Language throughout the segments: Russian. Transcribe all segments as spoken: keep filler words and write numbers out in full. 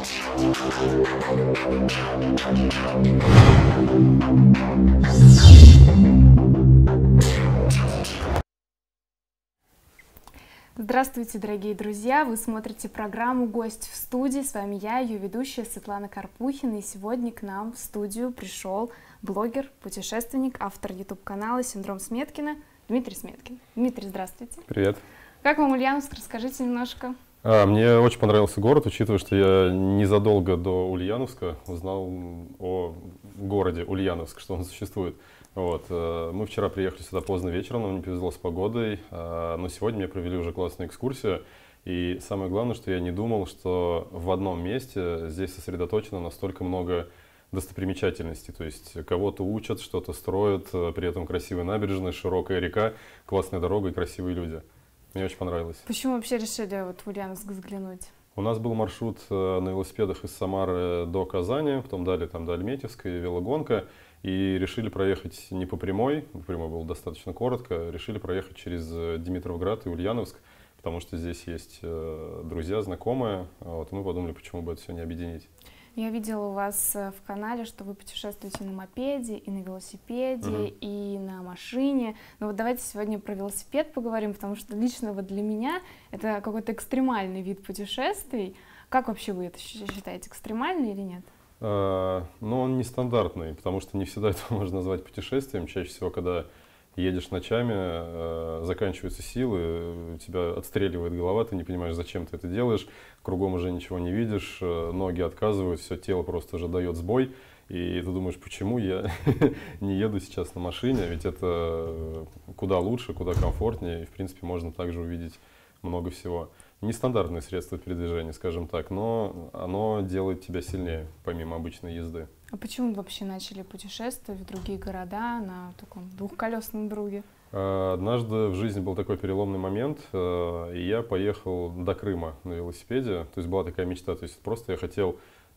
Здравствуйте, дорогие друзья! Вы смотрите программу «Гость в студии». С вами я, ее ведущая Светлана Карпухина. И сегодня к нам в студию пришел блогер, путешественник, автор ютуб-канала «Синдром Сметкина» Дмитрий Сметкин. Дмитрий, здравствуйте! Привет! Как вам Ульяновск? Расскажите немножко. А, мне очень понравился город, учитывая, что я незадолго до Ульяновска узнал о городе Ульяновск, что он существует. Вот. Мы вчера приехали сюда поздно вечером, нам не повезло с погодой, но сегодня мне провели уже классную экскурсию. И самое главное, что я не думал, что в одном месте здесь сосредоточено настолько много достопримечательностей. То есть кого-то учат, что-то строят, при этом красивая набережная, широкая река, классная дорога и красивые люди. Мне очень понравилось. Почему вообще решили вот в Ульяновск заглянуть? У нас был маршрут на велосипедах из Самары до Казани, потом далее там до Альметьевска и велогонка. И решили проехать не по прямой, по прямой было достаточно коротко, решили проехать через Димитровград и Ульяновск, потому что здесь есть друзья, знакомые. Вот, и мы подумали, почему бы это все не объединить. Я видела у вас в канале, что вы путешествуете на мопеде, и на велосипеде, Угу. и на машине. Но вот давайте сегодня про велосипед поговорим, потому что лично вот для меня это какой-то экстремальный вид путешествий. Как вообще вы это считаете, экстремальный или нет? Но он нестандартный, потому что не всегда это можно назвать путешествием. Чаще всего, когда едешь ночами, заканчиваются силы, тебя отстреливает голова, ты не понимаешь, зачем ты это делаешь, кругом уже ничего не видишь, ноги отказывают, все тело просто уже дает сбой. И ты думаешь, почему я не еду сейчас на машине, ведь это куда лучше, куда комфортнее, и в принципе можно также увидеть много всего. Нестандартное средство передвижения, скажем так, но оно делает тебя сильнее, помимо обычной езды. А почему вы вообще начали путешествовать в другие города на таком двухколесном друге? Однажды в жизни был такой переломный момент, и я поехал до Крыма на велосипеде. То есть была такая мечта, то есть просто я хотел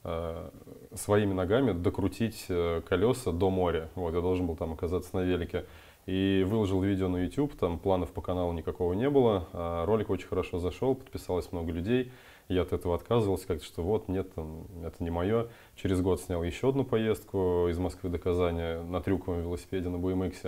своими ногами докрутить колеса до моря. Вот, я должен был там оказаться на велике. И выложил видео на YouTube, там планов по каналу никакого не было, а ролик очень хорошо зашел, подписалось много людей, я от этого отказывался, как-то, что вот, нет, там, это не мое. Через год снял еще одну поездку из Москвы до Казани на трюковом велосипеде на би эм икс,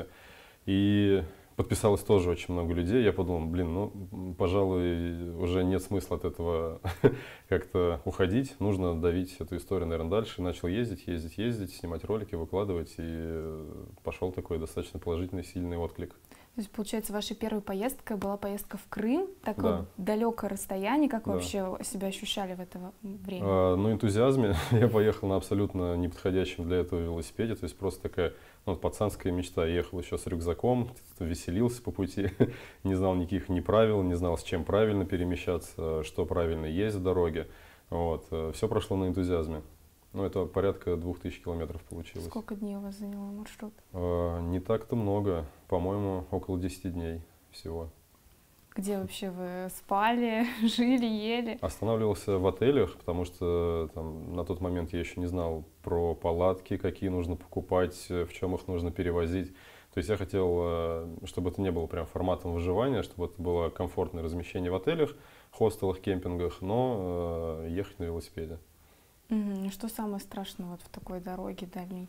и подписалось тоже очень много людей. Я подумал, блин, ну, пожалуй, уже нет смысла от этого как-то уходить. Нужно давить эту историю, наверное, дальше. Начал ездить, ездить, ездить, снимать ролики, выкладывать. И пошел такой достаточно положительный, сильный отклик. То есть, получается, ваша первая поездка была поездка в Крым, такое Да. далекое расстояние. Как вы Да. вообще себя ощущали в это время? А, ну, энтузиазме. Я поехал на абсолютно неподходящем для этого велосипеде. То есть просто такая ну, пацанская мечта. Я ехал еще с рюкзаком, веселился по пути, не знал никаких ни правил, не знал, с чем правильно перемещаться, что правильно есть в дороге. Вот. Все прошло на энтузиазме. Ну, это порядка двух тысяч километров получилось. Сколько дней у вас занял маршрут? А, не так-то много. По-моему, около десяти дней всего. Где вообще вы спали, жили, ели? Останавливался в отелях, потому что там, на тот момент я еще не знал про палатки, какие нужно покупать, в чем их нужно перевозить. То есть я хотел, чтобы это не было прям форматом выживания, чтобы это было комфортное размещение в отелях, хостелах, кемпингах, но э, ехать на велосипеде. Угу. Что самое страшное вот в такой дороге дальней?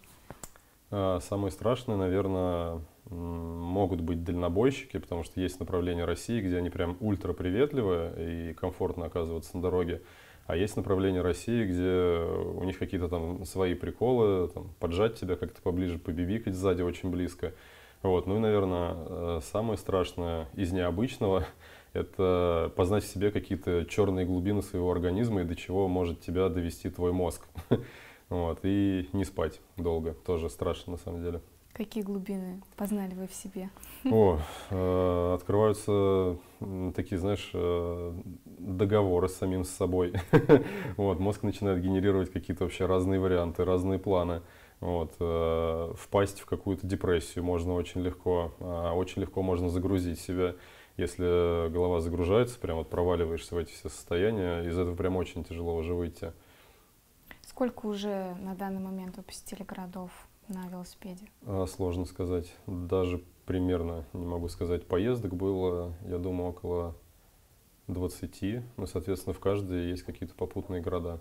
А, самое страшное, наверное, могут быть дальнобойщики, потому что есть направления России, где они прям ультра приветливые и комфортно оказываются на дороге. А есть направления России, где у них какие-то там свои приколы, там, поджать тебя как-то поближе, побибикать сзади очень близко. Вот. Ну и, наверное, самое страшное из необычного – это познать в себе какие-то черные глубины своего организма и до чего может тебя довести твой мозг. Вот. И не спать долго. Тоже страшно на самом деле. Какие глубины познали вы в себе? О, э, открываются такие, знаешь, э, договоры с самим с собой. Вот, мозг начинает генерировать какие-то вообще разные варианты, разные планы. Вот, э, впасть в какую-то депрессию можно очень легко. Э, очень легко можно загрузить себя. Если голова загружается, прям вот проваливаешься в эти все состояния, из этого прям очень тяжело уже выйти. Сколько уже на данный момент вы посетили городов на велосипеде? Сложно сказать. Даже примерно, не могу сказать, поездок было, я думаю, около двадцати. Ну, соответственно, в каждой есть какие-то попутные города.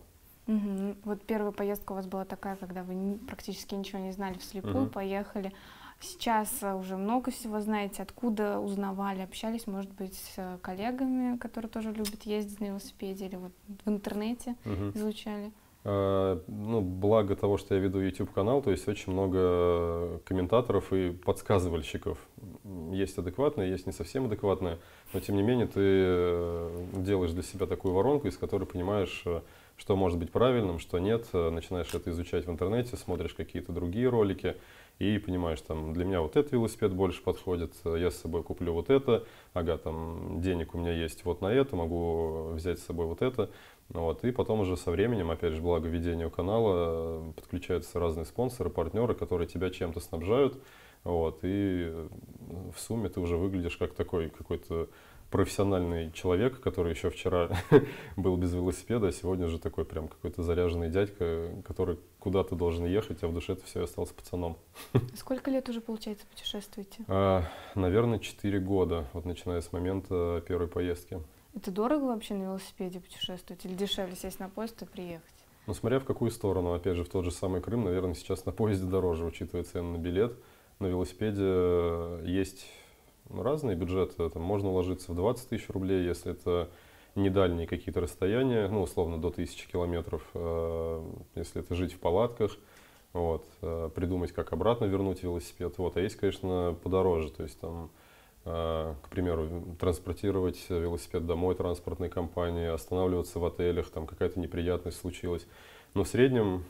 Угу. Вот первая поездка у вас была такая, когда вы ни- практически ничего не знали, вслепую Мгм. поехали. Сейчас а, уже много всего знаете. Откуда узнавали? Общались, может быть, с э, коллегами, которые тоже любят ездить на велосипеде, или вот в интернете Мгм. изучали? А, Ну, благо того, что я веду YouTube-канал, то есть очень много комментаторов и подсказывальщиков. М, Есть адекватные, есть не совсем адекватные, но тем не менее ты э, делаешь для себя такую воронку, из которой понимаешь, э, что может быть правильным, что нет. Э, Начинаешь это изучать в интернете, смотришь какие-то другие ролики и понимаешь, там, для меня вот этот велосипед больше подходит, э, я с собой куплю вот это, ага, там, денег у меня есть вот на это, могу взять с собой вот это. Вот. И потом уже со временем, опять же, благо ведению канала, э, подключаются разные спонсоры, партнеры, которые тебя чем-то снабжают. Вот. И э, в сумме ты уже выглядишь как такой какой-то профессиональный человек, который еще вчера был без велосипеда, а сегодня уже такой прям какой-то заряженный дядька, который куда-то должен ехать, а в душе ты все остался пацаном. Сколько лет уже, получается, путешествуете? А, наверное, четыре года, вот начиная с момента первой поездки. Это дорого вообще на велосипеде путешествовать? Или дешевле сесть на поезд и приехать? Ну, смотря в какую сторону, опять же, в тот же самый Крым, наверное, сейчас на поезде дороже, учитывая цены на билет. На велосипеде э, есть разные бюджеты, там можно уложиться в двадцать тысяч рублей, если это не дальние какие-то расстояния, ну, условно, до тысячи километров, э, если это жить в палатках, вот, э, придумать, как обратно вернуть велосипед. Вот. А есть, конечно, подороже, то есть там, э, к примеру, транспортировать велосипед домой транспортной компании, останавливаться в отелях, там какая-то неприятность случилась. Но в среднем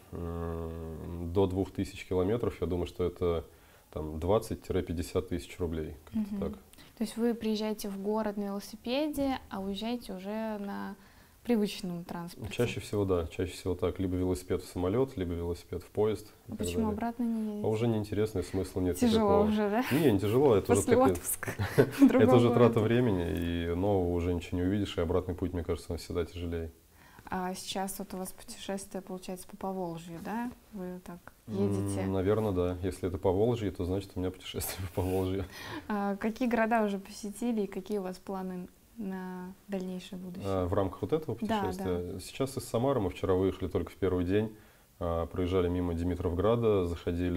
м, до двух тысяч километров, я думаю, что это там двадцать-пятьдесят тысяч рублей, как-то Мгм. так. То есть вы приезжаете в город на велосипеде, а уезжаете уже на привычном транспорте? Чаще всего, да, чаще всего так. Либо велосипед в самолет, либо велосипед в поезд и А так почему далее. обратно не А едете? уже неинтересно, и смысла нет Тяжело никакого. уже, да? Не, не тяжело, это уже, После так- отпуска в другом это уже трата городе. времени, и нового уже ничего не увидишь, и обратный путь, мне кажется, он всегда тяжелее. А сейчас вот у вас путешествие, получается, по Поволжью, да? Вы так едете. Наверное, да. Если это Поволжье, то значит у меня путешествие по Поволжью. А какие города уже посетили и какие у вас планы на дальнейшее будущее? А, В рамках вот этого Да, путешествия. Сейчас из Самары мы вчера выехали только в первый день, а, проезжали мимо Димитровграда, заходили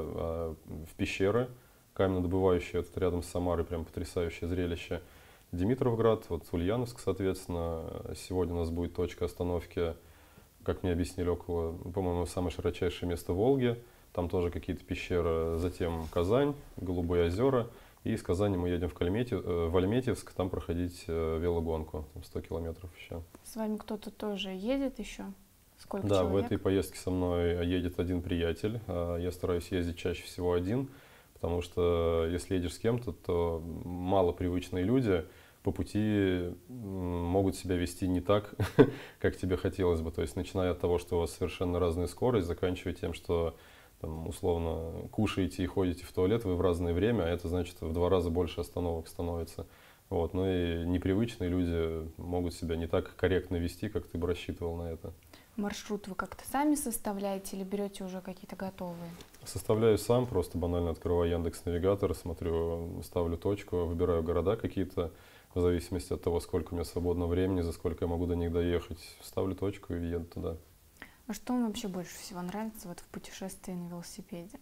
а, в пещеры каменнодобывающие, это рядом с Самарой, прям потрясающее зрелище. Димитровград, вот Ульяновск, соответственно. Сегодня у нас будет точка остановки, как мне объяснили, около, по-моему, самое широчайшее место Волги. Там тоже какие-то пещеры. Затем Казань, Голубые озера. И из Казани мы едем в, Кальметьев, э, в Альметьевск, там проходить э, велогонку, там сто километров еще. С вами кто-то тоже едет еще? Сколько Да, в человек? этой поездке со мной едет один приятель. А Я стараюсь ездить чаще всего один, потому что если едешь с кем-то, то мало привычные люди по пути м, могут себя вести не так, как тебе хотелось бы. То есть начиная от того, что у вас совершенно разная скорость, заканчивая тем, что там, условно кушаете и ходите в туалет вы в разное время, а это значит в два раза больше остановок становится. Вот. Ну и непривычные люди могут себя не так корректно вести, как ты бы рассчитывал на это. Маршрут вы как-то сами составляете или берете уже какие-то готовые? Составляю сам, просто банально открываю Яндекс.Навигатор, смотрю, ставлю точку, выбираю города какие-то, в зависимости от того, сколько у меня свободного времени, за сколько я могу до них доехать. Ставлю точку и еду туда. А что вам вообще больше всего нравится вот в путешествии на велосипеде?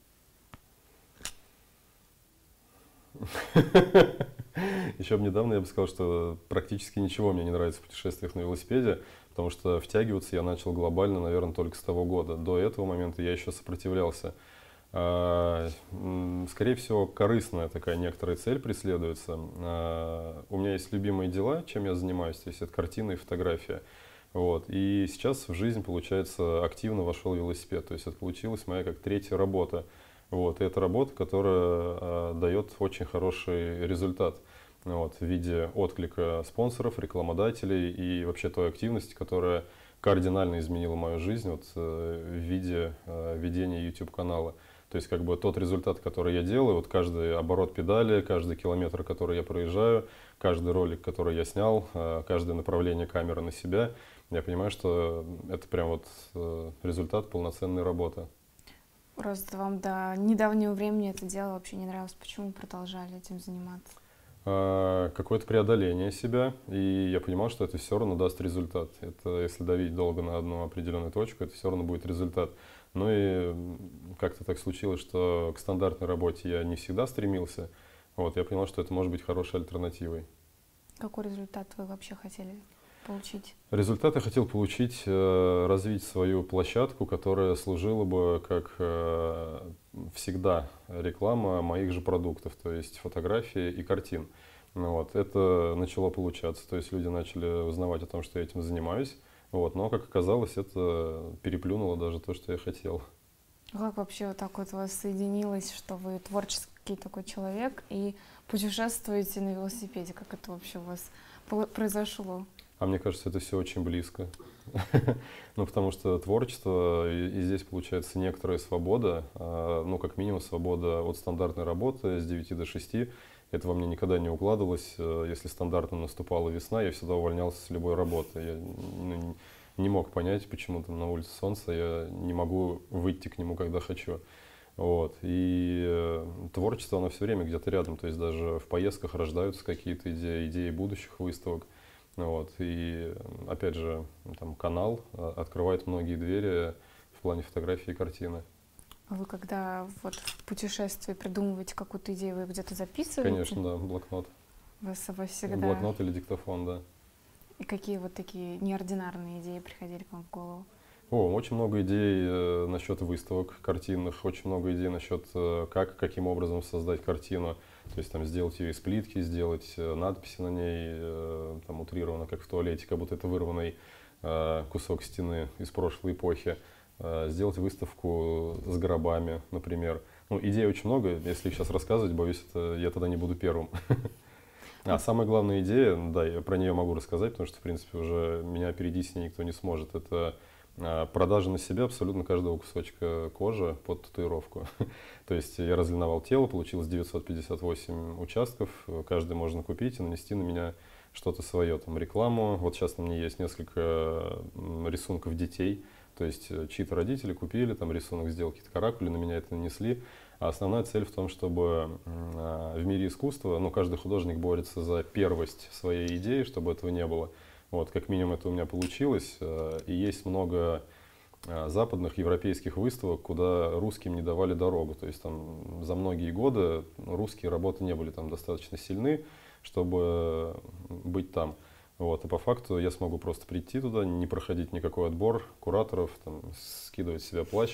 Еще бы недавно я бы сказал, что практически ничего мне не нравится в путешествиях на велосипеде, потому что втягиваться я начал глобально, наверное, только с того года. До этого момента я еще сопротивлялся. А, м, Скорее всего, корыстная такая некоторая цель преследуется. А, У меня есть любимые дела, чем я занимаюсь, то есть это картина и фотография. Вот. И сейчас в жизнь, получается, активно вошел велосипед. То есть это получилась моя как третья работа. Вот. И это работа, которая а, дает очень хороший результат. Вот, в виде отклика спонсоров, рекламодателей и вообще той активности, которая кардинально изменила мою жизнь вот, э, в виде э, ведения YouTube-канала. То есть как бы тот результат, который я делаю, вот каждый оборот педали, каждый километр, который я проезжаю, каждый ролик, который я снял, э, каждое направление камеры на себя, я понимаю, что это прям вот э, результат полноценной работы. Просто вам до недавнего времени это дело вообще не нравилось. Почему вы продолжали этим заниматься? а, какое-то преодоление себя, и я понимал, что это все равно даст результат. Это если давить долго на одну определенную точку, это все равно будет результат. Ну и как-то так случилось, что к стандартной работе я не всегда стремился. Вот, я понял, что это может быть хорошей альтернативой. Какой результат вы вообще хотели получить? Результат я хотел получить, э, развить свою площадку, которая служила бы, как э, всегда, реклама моих же продуктов, то есть фотографии и картин. Ну вот, это начало получаться, то есть люди начали узнавать о том, что я этим занимаюсь, вот, но, как оказалось, это переплюнуло даже то, что я хотел. Как вообще вот так вот у вас соединилось, что вы творческий такой человек и путешествуете на велосипеде? Как это вообще у вас по- произошло? А мне кажется, это все очень близко. Ну, потому что творчество, и, и здесь получается некоторая свобода, а, ну, как минимум, свобода от стандартной работы с девяти до шести. Это во мне никогда не укладывалось. Э, Если стандартно наступала весна, я всегда увольнялся с любой работы. Я ну, не не мог понять, почему там на улице солнце, я не могу выйти к нему, когда хочу. Вот. И э, творчество, оно все время где-то рядом. То есть даже в поездках рождаются какие-то идеи, идеи будущих выставок. Вот. И опять же, там канал а, открывает многие двери в плане фотографии и картины. А вы когда вот в путешествии придумываете какую-то идею, вы где-то записываете? Конечно, да, блокнот. Вы с собой всегда... Блокнот или диктофон, да. И какие вот такие неординарные идеи приходили к вам в голову? О, очень много идей э, насчет выставок картинных, очень много идей насчет э, как, каким образом создать картину. То есть там сделать ее из плитки, сделать э, надписи на ней, э, там утрированно, как в туалете, как будто это вырванный э, кусок стены из прошлой эпохи. Э, сделать выставку с гробами, например. Ну, идей очень много, если их сейчас рассказывать, боюсь, это, я тогда не буду первым. А самая главная идея, да, я про нее могу рассказать, потому что, в принципе, уже меня опередить с ней никто не сможет. Это а, продажа на себя абсолютно каждого кусочка кожи под татуировку. То есть я разлиновал тело, получилось девятьсот пятьдесят восемь участков, каждый можно купить и нанести на меня что-то свое, там рекламу. Вот сейчас на мне есть несколько рисунков детей, то есть чьи-то родители купили, там рисунок сделал, какие-то каракули, на меня это нанесли. А основная цель в том, чтобы э, в мире искусства, ну, каждый художник борется за первость своей идеи, чтобы этого не было. Вот, как минимум это у меня получилось. Э, и есть много э, западных, европейских выставок, куда русским не давали дорогу. То есть там за многие годы русские работы не были там достаточно сильны, чтобы быть там. Вот, и по факту я смогу просто прийти туда, не проходить никакой отбор кураторов, там, скидывать с себя плащ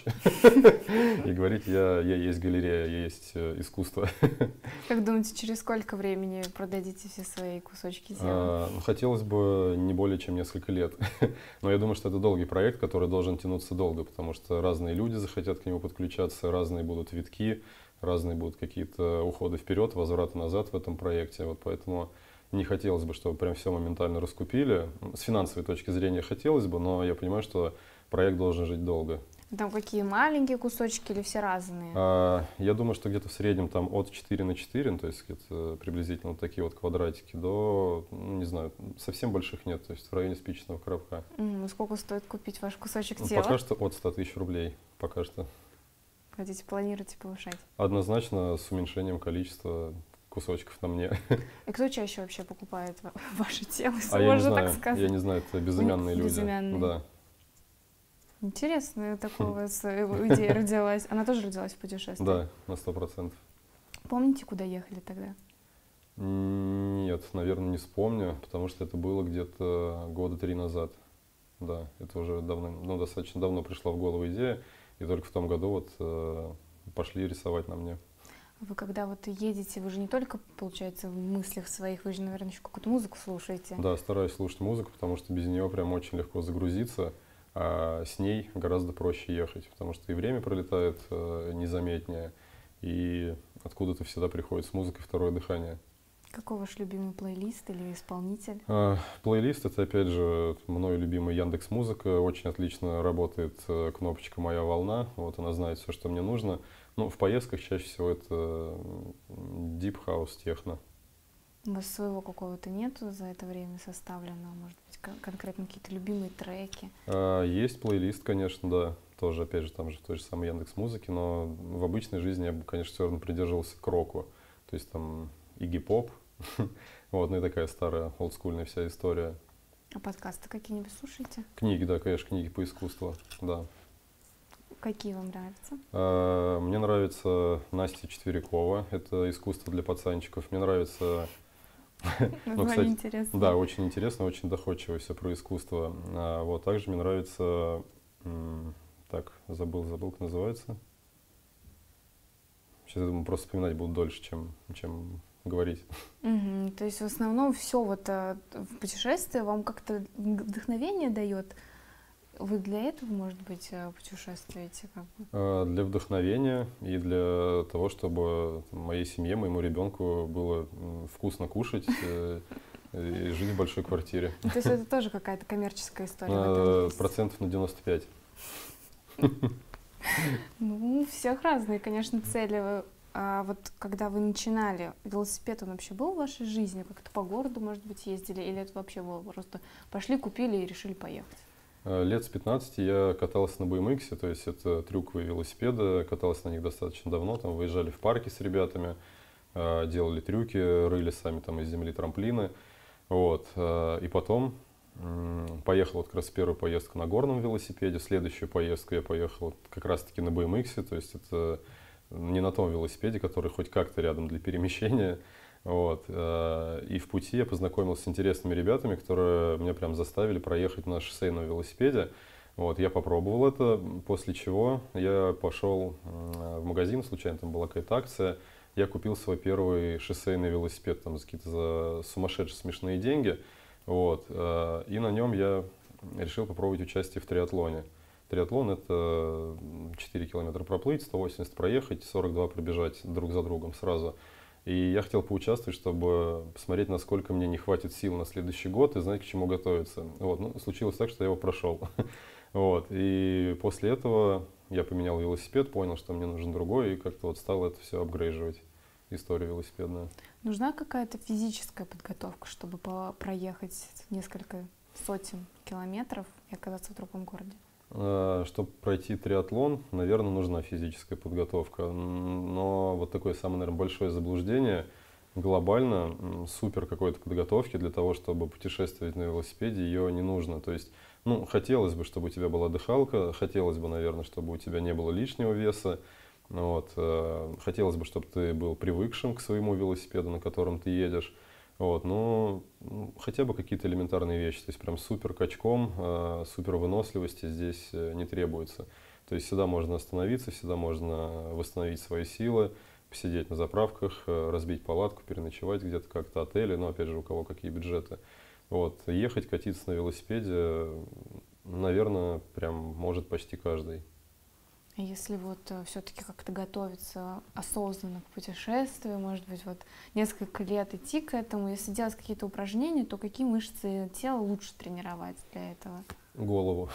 и говорить, я, я есть галерея, я есть искусство. Как думаете, через сколько времени продадите все свои кусочки тела? А, ну, хотелось бы не более чем несколько лет. Но я думаю, что это долгий проект, который должен тянуться долго, потому что разные люди захотят к нему подключаться, разные будут витки, разные будут какие-то уходы вперед, возвраты назад в этом проекте. Вот поэтому не хотелось бы, чтобы прям все моментально раскупили. С финансовой точки зрения хотелось бы, но я понимаю, что проект должен жить долго. Там какие маленькие кусочки или все разные? А, я думаю, что где-то в среднем там от четыре на четыре, ну, то есть где-то приблизительно вот такие вот квадратики, до, ну, не знаю, совсем больших нет, то есть в районе спичечного коробка. Mm, сколько стоит купить ваш кусочек Ну, тела? пока что от ста тысяч рублей, пока что. Хотите, планируете повышать? Однозначно с уменьшением количества кусочков на мне. И кто чаще вообще покупает ваше тело, если А я не можно знаю, так сказать? я не знаю, это безымянные люди. Безымянные. Да. Интересная такая у вас идея родилась. Она тоже родилась в путешествии? Да, на сто процентов. Помните, куда ехали тогда? Нет, наверное, не вспомню, потому что это было где-то года три назад. Да, это уже давно, ну, достаточно давно пришла в голову идея, и только в том году вот э, пошли рисовать на мне. Вы когда вот едете, вы же не только, получается, в мыслях своих, вы же, наверное, еще какую-то музыку слушаете. Да, стараюсь слушать музыку, потому что без нее прям очень легко загрузиться, а с ней гораздо проще ехать, потому что и время пролетает э, незаметнее, и откуда-то всегда приходит с музыкой второе дыхание. Какой ваш любимый плейлист или исполнитель? А, плейлист — это, опять же, мною любимый Яндекс.Музыка. Очень отлично работает э, кнопочка «Моя волна». Вот она знает все, что мне нужно. Ну, в поездках чаще всего это Deep House, техно. У вас своего какого-то нету за это время составленного? Может быть, кон- конкретно какие-то любимые треки? А, есть плейлист, конечно, да. Тоже, опять же, там же в той же самой Яндекс.Музыке. Но в обычной жизни я бы, конечно, все равно придерживался к року. То есть там Игги Поп, Вот, ну и такая старая, олдскульная вся история. А подкасты какие-нибудь слушаете? Книги, да, конечно, книги по искусству, да. Какие вам нравятся? А, Мне нравится Настя Четверякова, это «Искусство для пацанчиков». Мне нравится, ну, Название кстати, интересно. да, очень интересно, очень доходчиво все про искусство. А, Вот, также мне нравится, м, так, забыл, забыл, как называется. Сейчас, я думаю, просто вспоминать буду дольше, чем, чем говорить. Мгм. То есть в основном все вот э, в путешествии вам как-то вдохновение дает? Вы для этого, может быть, э, путешествуете? Как бы? А, Для вдохновения и для того, чтобы моей семье, моему ребенку было м, вкусно кушать э, и жить в большой квартире. Ну, то есть это тоже какая-то коммерческая история в этом А, есть? Процентов на девяносто пять. Ну, у всех разные, конечно, цели. А вот когда вы начинали, велосипед, он вообще был в вашей жизни? Как-то по городу, может быть, ездили? Или это вообще было просто пошли, купили и решили поехать? А, Лет с пятнадцати я катался на бэ эм икс, то есть это трюковые велосипеды, катался на них достаточно давно, там выезжали в парки с ребятами, а, делали трюки, рыли сами там из земли трамплины. Вот. а, И потом м, поехал вот как раз первую поездку на горном велосипеде, следующую поездку я поехал вот как раз-таки на бэ эм икс, то есть это не на том велосипеде, который хоть как-то рядом для перемещения. Вот. а, И в пути я познакомился с интересными ребятами, которые меня прям заставили проехать на шоссейном велосипеде. Вот. Я попробовал это, после чего я пошел м, в магазин, случайно там была какая-то акция, я купил свой первый шоссейный велосипед там, за какие-то за сумасшедшие смешные деньги. Вот. а, И на нем я решил попробовать участие в триатлоне. Триатлон — это четыре километра проплыть, сто восемьдесят проехать, сорок два пробежать друг за другом сразу. И я хотел поучаствовать, чтобы посмотреть, насколько мне не хватит сил на следующий год и знать, к чему готовиться. Вот. Ну, случилось так, что я его прошел. Вот. И после этого я поменял велосипед, понял, что мне нужен другой, и как-то вот стал это все апгрейживать, историю велосипедную. Нужна какая-то физическая подготовка, чтобы по- проехать несколько сотен километров и оказаться в другом городе? Чтобы пройти триатлон, наверное, нужна физическая подготовка. М, Но вот такое самое, наверное, большое заблуждение. Глобально м, супер какой-то подготовки для того, чтобы путешествовать на велосипеде, ее не нужно. То есть, ну, хотелось бы, чтобы у тебя была дыхалка, хотелось бы, наверное, чтобы у тебя не было лишнего веса. Ну Вот. э, Хотелось бы, чтобы ты был привыкшим к своему велосипеду, на котором ты едешь. Вот, но м, хотя бы какие-то элементарные вещи, то есть прям супер качком, э, супер выносливости здесь э, не требуется. То есть всегда можно остановиться, всегда можно восстановить свои силы, посидеть на заправках, э, разбить палатку, переночевать где-то как-то отели, но опять же у кого какие бюджеты. Вот, ехать, катиться на велосипеде, наверное, прям может почти каждый. А если вот все-таки как-то готовиться осознанно к путешествию, может быть, вот несколько лет идти к этому, если делать какие-то упражнения, то какие мышцы тела лучше тренировать для этого? Голову.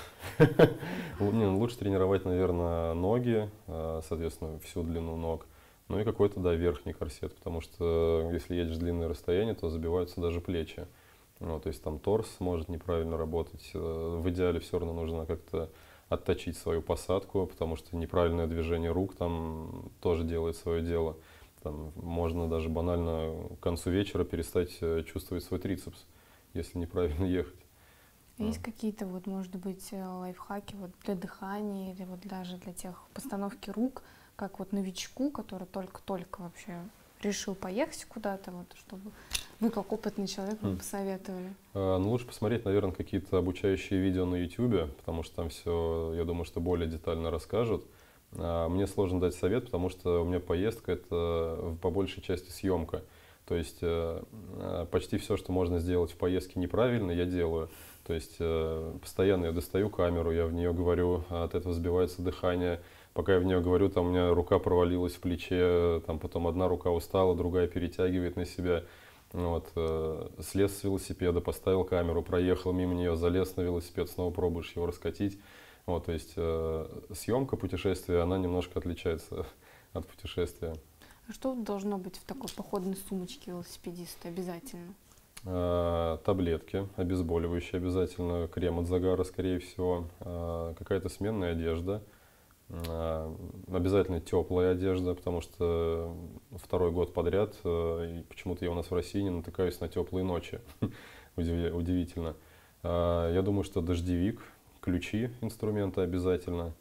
Не, ну, лучше тренировать, наверное, ноги, э, соответственно, всю длину ног. Ну и какой-то, да, верхний корсет, потому что если едешь длинное расстояние, то забиваются даже плечи. Ну, то есть там торс может неправильно работать. Э, В идеале все равно нужно как-то отточить свою посадку, потому что неправильное движение рук там тоже делает свое дело. Там можно даже банально к концу вечера перестать э, чувствовать свой трицепс, если неправильно ехать. Есть какие-то, вот, может быть, э, лайфхаки вот для дыхания или вот даже для тех постановки рук, как вот новичку, который только-только вообще решил поехать куда-то, вот, чтобы вы, как опытный человек, мне Хм. посоветовали? А, Ну, лучше посмотреть, наверное, какие-то обучающие видео на ютубе, потому что там все, я думаю, что более детально расскажут. А, Мне сложно дать совет, потому что у меня поездка — это в- по большей части съемка. То есть э, э, почти все, что можно сделать в поездке неправильно, я делаю. То есть э, постоянно я достаю камеру, я в нее говорю, а от этого сбивается дыхание. Пока я в нее говорю, там у меня рука провалилась в плече, там потом одна рука устала, другая перетягивает на себя. Вот, э, слез с велосипеда, поставил камеру, проехал мимо нее, залез на велосипед, снова пробуешь его раскатить. Вот, то есть э, съемка путешествия, она немножко отличается от путешествия. А что должно быть в такой походной сумочке велосипедиста обязательно? Э, таблетки обезболивающие обязательно, крем от загара, скорее всего, э, какая-то сменная одежда, Обязательно теплая одежда, потому что второй год подряд и почему-то я у нас в России не натыкаюсь на теплые ночи. Удивительно. Я думаю, что дождевик, ключи, инструменты обязательно.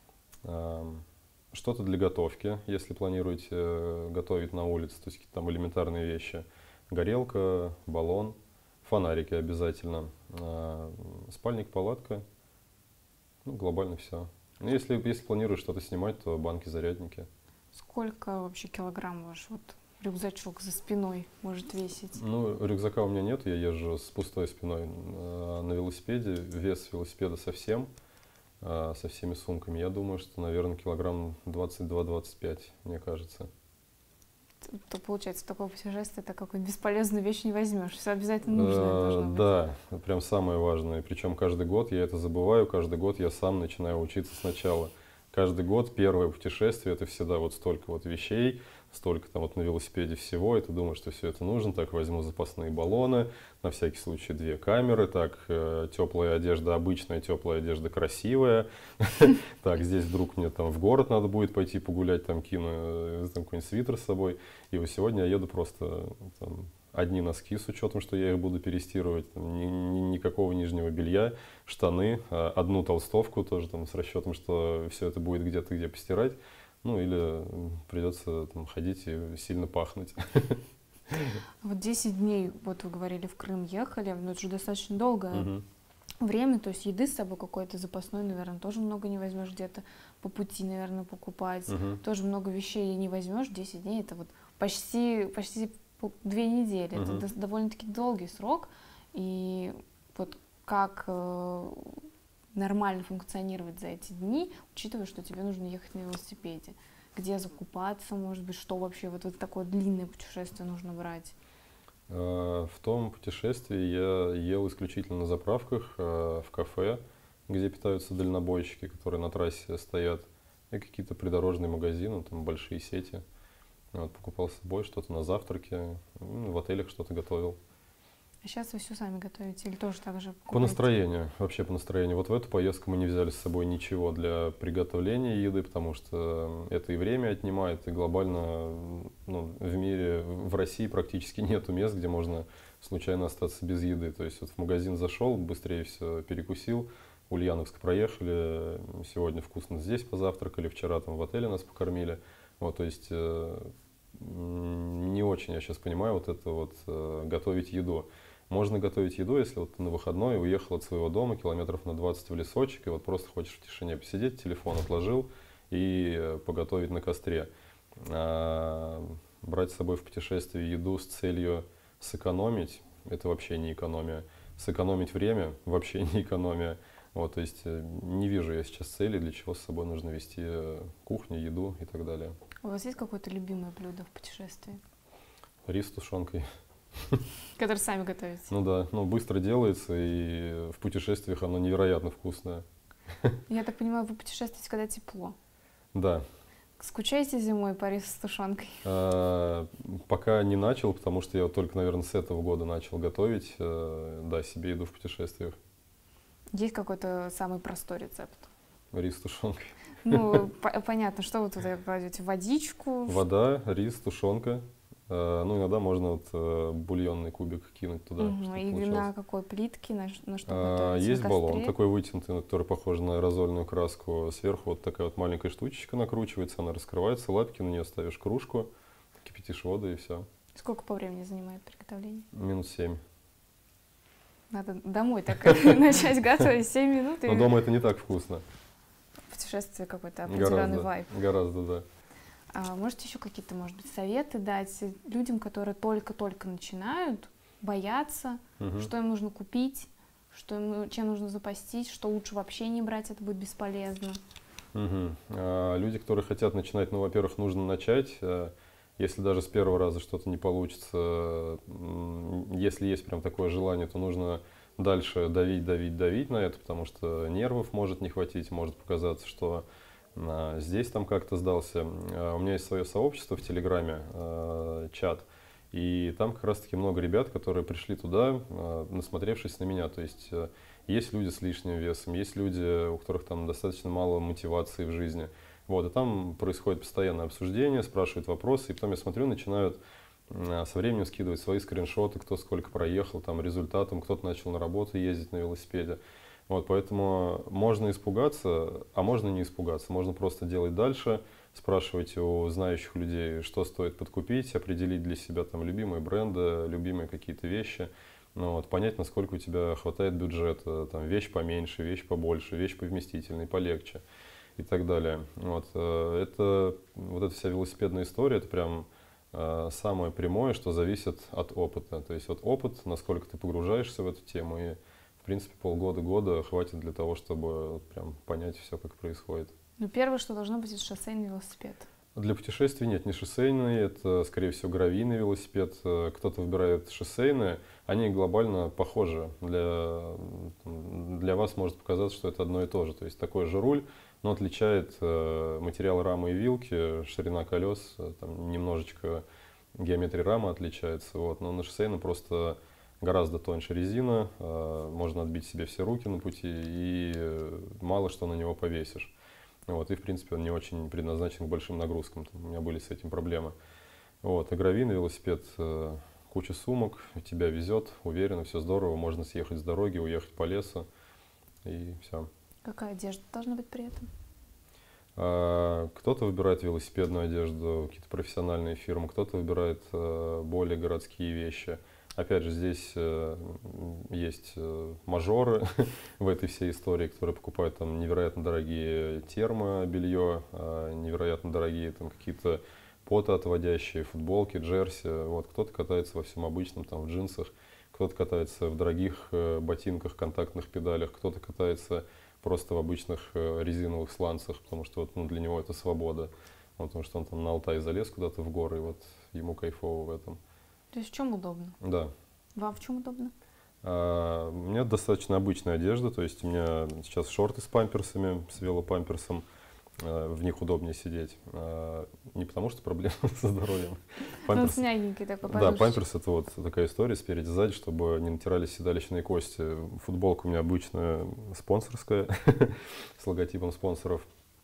Что-то для готовки, если планируете готовить на улице, то есть какие-то там элементарные вещи. Горелка, баллон, фонарики обязательно, спальник, палатка, ну, глобально все. Ну, если, если планируешь что-то снимать, то банки, зарядники. Сколько вообще килограмм ваш вот рюкзачок за спиной может весить? Ну, рюкзака у меня нет, я езжу с пустой спиной на велосипеде, вес велосипеда совсем. Со всеми сумками, я думаю, что, наверное, килограмм двадцать два — двадцать пять, мне кажется. То, получается, такое путешествие, это какую-нибудь бесполезную вещь не возьмешь, все обязательно нужное должно быть. Да, прям самое важное. Причем каждый год я это забываю, каждый год я сам начинаю учиться сначала. Каждый год первое путешествие — это всегда вот столько вот вещей, столько там вот на велосипеде всего, и ты думаешь, что все это нужно, так возьму запасные баллоны, на всякий случай две камеры, так, э, теплая одежда обычная, теплая одежда красивая, так, здесь вдруг мне там в город надо будет пойти погулять, там кину э, там какой-нибудь свитер с собой, и вот сегодня я еду просто там, одни носки с учетом, что я их буду перестирывать, там, ни, ни, никакого нижнего белья, штаны, э, одну толстовку тоже там с расчетом, что все это будет где-то где постирать. Ну, или придется там ходить и сильно пахнуть. Вот десять дней, вот вы говорили, в Крым ехали, но это же достаточно долгое Угу. время, то есть еды с собой какой-то запасной, наверное, тоже много не возьмешь где-то по пути, наверное, покупать. Угу. Тоже много вещей не возьмешь, десять дней, это вот почти, почти две недели, Угу. это до- довольно-таки долгий срок, и вот как э, нормально функционировать за эти дни, учитывая, что тебе нужно ехать на велосипеде. Где закупаться, может быть, что вообще вот, вот такое длинное путешествие нужно брать? В том путешествии я ел исключительно на заправках, в кафе, где питаются дальнобойщики, которые на трассе стоят, и какие-то придорожные магазины, там большие сети. Вот, покупал с собой что-то на завтраке, в отелях что-то готовил. А сейчас вы все сами готовите или тоже так же покупаете? По настроению, вообще по настроению. Вот в эту поездку мы не взяли с собой ничего для приготовления еды, потому что это и время отнимает, и глобально ну, в мире, в России практически нету мест, где можно случайно остаться без еды. То есть вот в магазин зашел, быстрее все перекусил, Ульяновск проехали, сегодня вкусно здесь позавтракали, вчера там в отеле нас покормили. Вот, то есть э, не очень я сейчас понимаю вот это вот э, готовить еду. Можно готовить еду, если вот ты на выходной уехал от своего дома километров на двадцать в лесочек, и вот просто хочешь в тишине посидеть, телефон отложил и поготовить на костре. А брать с собой в путешествие еду с целью сэкономить, это вообще не экономия. Сэкономить время вообще не экономия. Вот, то есть не вижу я сейчас цели, для чего с собой нужно вести кухню, еду и так далее. У вас есть какое-то любимое блюдо в путешествии? Рис с тушенкой. Который сами готовите? Ну да, ну быстро делается, и в путешествиях оно невероятно вкусное. Я так понимаю, вы путешествуете, когда тепло? Да. Скучаете зимой по рису с тушенкой? А, пока не начал, потому что я вот только, наверное, с этого года начал готовить, да, себе еду в путешествиях. Есть какой-то самый простой рецепт? Рис с тушенкой. Ну, по- понятно, что вы туда кладете? Водичку? Вода, рис, тушенка. Ну, иногда можно вот бульонный кубик кинуть туда. Угу. И получалось. на какой плитке, на, ш- на что А, готовите? есть На баллон, костре? такой вытянутый, который похож на аэрозольную краску. Сверху вот такая вот маленькая штучечка накручивается, она раскрывается, лапки, на нее ставишь кружку, кипятишь воду и все. Сколько по времени занимает приготовление? Минут семь. Надо домой так начать готовить семь минут. Но И дома это не так вкусно. путешествие какой-то определенный Гораздо, вайб. гораздо, да. А можете еще какие-то, может быть, советы дать людям, которые только-только начинают, боятся, Мгм. что им нужно купить, что им, чем нужно запастись, что лучше вообще не брать, это будет бесполезно. Мгм. А, люди, которые хотят начинать, ну, во-первых, нужно начать. а, Если даже с первого раза что-то не получится, м, если есть прям такое желание, то нужно дальше давить, давить, давить на это, потому что нервов может не хватить, может показаться, что а, здесь там как-то сдался. А, У меня есть свое сообщество в Телеграме, а, чат, и там как раз-таки много ребят, которые пришли туда, а, насмотревшись на меня. То есть э, есть люди с лишним весом, есть люди, у которых там достаточно мало мотивации в жизни. Вот, и там происходит постоянное обсуждение, спрашивают вопросы, и потом я смотрю, начинают со временем скидывать свои скриншоты, кто сколько проехал, там, результатом, кто-то начал на работу ездить на велосипеде. Вот, поэтому можно испугаться, а можно не испугаться. Можно просто делать дальше, спрашивать у знающих людей, что стоит подкупить, определить для себя там любимые бренды, любимые какие-то вещи. Ну, вот, понять, насколько у тебя хватает бюджета, там, вещь поменьше, вещь побольше, вещь повместительная, полегче и так далее. Вот, это, вот эта вся велосипедная история, это прям самое прямое, что зависит от опыта. То есть вот опыт, насколько ты погружаешься в эту тему, и в принципе полгода-года хватит для того, чтобы прям понять все, как происходит. Ну, первое, что должно быть, это шоссейный велосипед. Для путешествий нет, не шоссейный, это, скорее всего, гравийный велосипед. Кто-то выбирает шоссейные, они глобально похожи. Для, для вас может показаться, что это одно и то же. То есть такой же руль, но отличает материал рамы и вилки, ширина колес, там немножечко геометрия рамы отличается. Вот. Но на шоссейном просто гораздо тоньше резина, можно отбить себе все руки на пути и мало что на него повесишь. Вот, и, в принципе, он не очень предназначен к большим нагрузкам. Там у меня были с этим проблемы. Вот, а гравийный велосипед, э, куча сумок, тебя везет, уверенно, все здорово. Можно съехать с дороги, уехать по лесу, и все. Какая одежда должна быть при этом? А, кто-то выбирает велосипедную одежду, какие-то профессиональные фирмы, кто-то выбирает э, более городские вещи. Опять же, здесь э, есть э, мажоры в этой всей истории, которые покупают там невероятно дорогие термобелье, э, невероятно дорогие там какие-то потоотводящие футболки, джерси. Вот, кто-то катается во всем обычном, там, в джинсах, кто-то катается в дорогих э, ботинках, контактных педалях, кто-то катается просто в обычных э, резиновых сланцах, потому что вот, ну, для него это свобода. Вот, потому что он там на Алтай залез куда-то в горы, и вот ему кайфово в этом. То есть в чем удобно? Да. Вам в чем удобно? А, у меня достаточно обычная одежда, то есть у меня сейчас шорты с памперсами, с велопамперсом, а, в них удобнее сидеть. А, не потому что проблема со здоровьем. Памперс... Ну, мягенький такой Да, памперс — это вот такая история спереди-сзади, чтобы не натирались седалищные кости. Футболка у меня обычная, спонсорская, с логотипом спонсоров.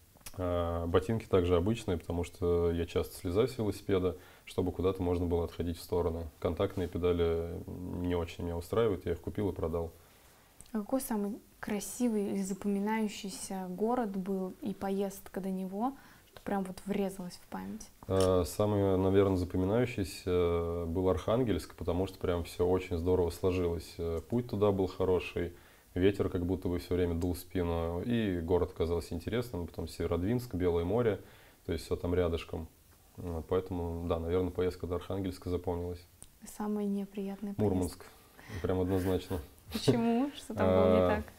А, ботинки также обычные, потому что я часто слезаю с велосипеда, чтобы куда-то можно было отходить в стороны. Контактные педали не очень меня устраивают, я их купил и продал. А какой самый красивый или запоминающийся город был и поездка до него, что прям вот врезалось в память? А, самый, наверное, запоминающийся был Архангельск, потому что прям все очень здорово сложилось. Путь туда был хороший, ветер как будто бы все время дул в спину, и город казался интересным, потом Северодвинск, Белое море, то есть все там рядышком. Вот, поэтому, да, наверное, поездка до Архангельска запомнилась. Самая неприятная поездка? Мурманск, прям однозначно. Почему? Что там было не так?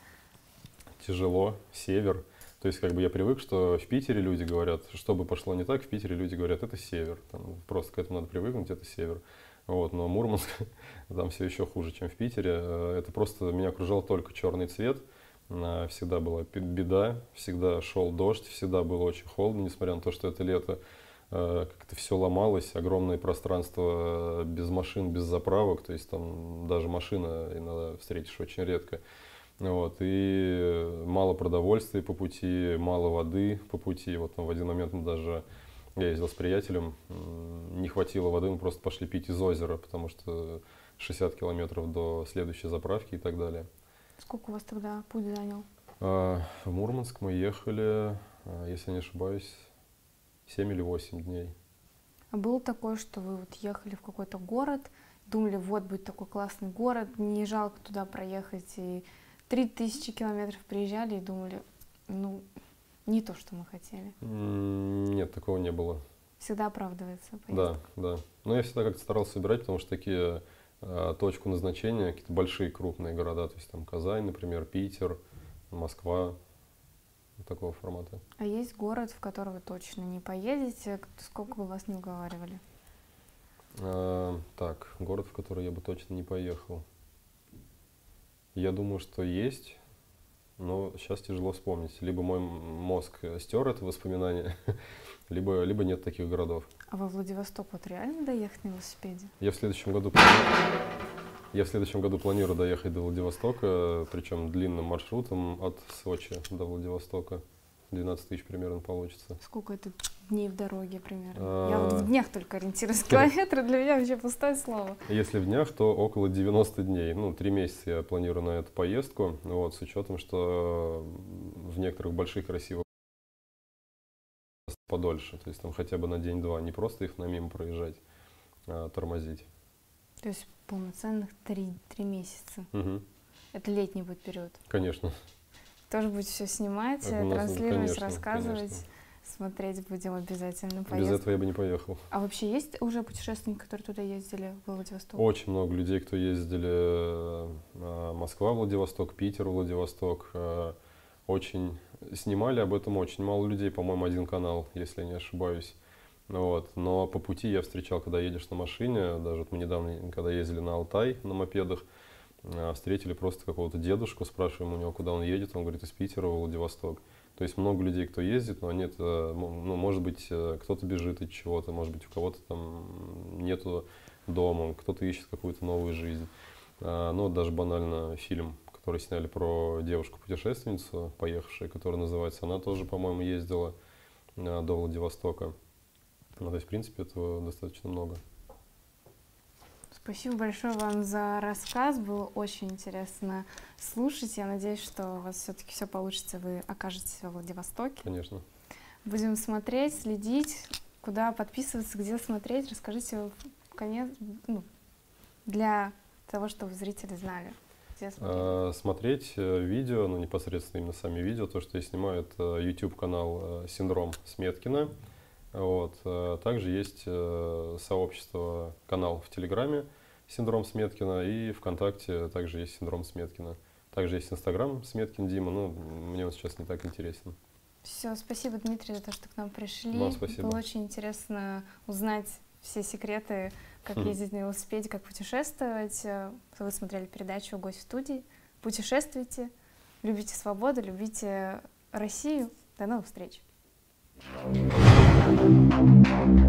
Тяжело, север. То есть как бы я привык, что в Питере люди говорят, что бы пошло не так, в Питере люди говорят, это север. Там просто к этому надо привыкнуть, это север. Вот, но Мурманск, там все еще хуже, чем в Питере. Это просто меня окружал только черный цвет. Всегда была беда, всегда шел дождь, всегда было очень холодно, несмотря на то, что это лето. Как-то все ломалось, огромное пространство без машин, без заправок, то есть там даже машина иногда встретишь очень редко. Вот, и мало продовольствия по пути, мало воды по пути. Вот там в один момент мы даже, я ездил с приятелем, не хватило воды, мы просто пошли пить из озера, потому что шестьдесят километров до следующей заправки и так далее. Сколько у вас тогда путь занял? В Мурманск мы ехали, если не ошибаюсь, семь или восемь дней. А было такое, что вы вот ехали в какой-то город, думали, вот будет такой классный город, не жалко туда проехать, и три тысячи километров приезжали и думали, ну, не то, что мы хотели? Нет, такого не было. Всегда оправдывается поездка? Да, да. Но я всегда как-то старался выбирать, потому что такие э, точку назначения, какие-то большие крупные города, то есть там Казань, например, Питер, Москва. Такого формата. А есть город, в который вы точно не поедете, сколько бы вас не уговаривали? А, так, город, в который я бы точно не поехал. Я думаю, что есть, но сейчас тяжело вспомнить. Либо мой мозг стер это воспоминание, либо, либо нет таких городов. А во Владивосток вот реально доехать на велосипеде? Я в следующем году планирую, Я в следующем году планирую доехать до Владивостока, причем длинным маршрутом от Сочи до Владивостока. двенадцать тысяч примерно получится. Сколько это дней в дороге примерно? А... Я вот в днях только ориентируюсь. Километры для меня вообще пустое слово. Если в днях, то около девяноста дней. Ну, три месяца я планирую на эту поездку. Вот, с учетом, что в некоторых больших красивых подольше. То есть там хотя бы на день-два. Не просто их на мимо проезжать, а тормозить. То есть полноценных три, три месяца. Угу. Это летний будет период. Конечно. Тоже будете все снимать, Это транслировать, конечно, рассказывать, конечно. Смотреть будем обязательно поездку. Без этого я бы не поехал. А вообще есть уже путешественники, которые туда ездили, в Владивосток? Очень много людей, кто ездили. Москва, Владивосток, Питер, Владивосток. Очень снимали об этом очень мало людей, по-моему, один канал, если я не ошибаюсь. Вот. Но по пути я встречал, когда едешь на машине, даже вот мы недавно, когда ездили на Алтай на мопедах, встретили просто какого-то дедушку, спрашиваем у него, куда он едет, он говорит, из Питера в Владивосток. То есть много людей, кто ездит, но нет, ну, может быть, кто-то бежит от чего-то, может быть, у кого-то там нету дома, кто-то ищет какую-то новую жизнь. Ну, даже банально фильм, который сняли про девушку-путешественницу, поехавшую, которая называется, она тоже, по-моему, ездила до Владивостока. Ну, то есть, в принципе, этого достаточно много. Спасибо большое вам за рассказ, было очень интересно слушать. Я надеюсь, что у вас все-таки все получится, вы окажетесь во Владивостоке. Конечно. Будем смотреть, следить, куда подписываться, где смотреть. Расскажите в конец, ну, для того, чтобы зрители знали, где смотреть. А, смотреть видео, ну непосредственно именно сами видео, то, что я снимаю, это YouTube-канал «Синдром Сметкина». Вот. Также есть сообщество, канал в Телеграме «Синдром Сметкина» и ВКонтакте также есть «Синдром Сметкина». Также есть Инстаграм Сметкин Дима, но мне он сейчас не так интересен. Все, спасибо, Дмитрий, за то, что к нам пришли. Вам спасибо. Было очень интересно узнать все секреты, как хм. ездить на велосипеде, как путешествовать. Вы смотрели передачу «Гость в студии». Путешествуйте, любите свободу, любите Россию. До новых встреч! Thank you.